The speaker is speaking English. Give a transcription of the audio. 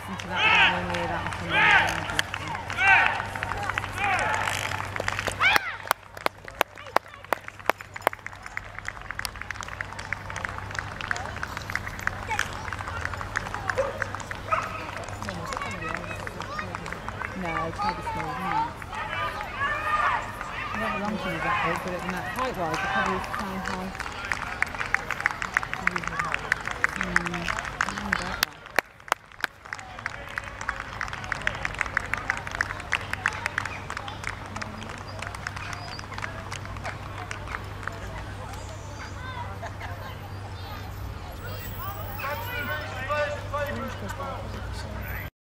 listen to that, I don't really hear that on Sunday. No, it's probably small, isn't it? I don't know how long she's that big, but at the height-wise, it's probably the same height. I don't know about that.